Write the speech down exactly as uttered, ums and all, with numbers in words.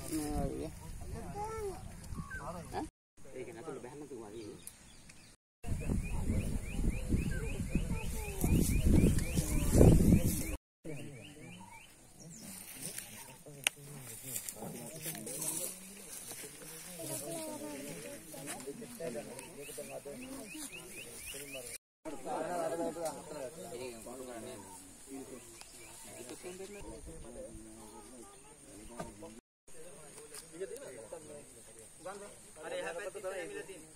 Iya. Hah? Eh, kenapa lu bahan tuh lagi? Ada H P